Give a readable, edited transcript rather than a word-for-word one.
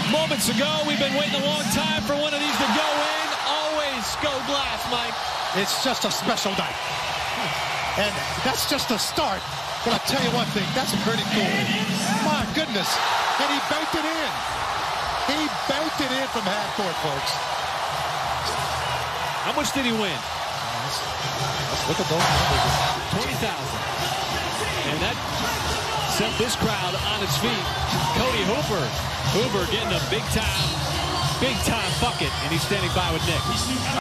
Moments ago, we've been waiting a long time for one of these to go in. Always go glass, Mike. It's just a special night. And that's just a start. But I'll tell you one thing, that's pretty cool. My goodness. And he banked it in. He banked it in from half court, folks. How much did he win? Let's look at those numbers. 20,000. And that set this crowd on its feet. Cody Hooper. Hooper getting a big time bucket, and he's standing by with Nick.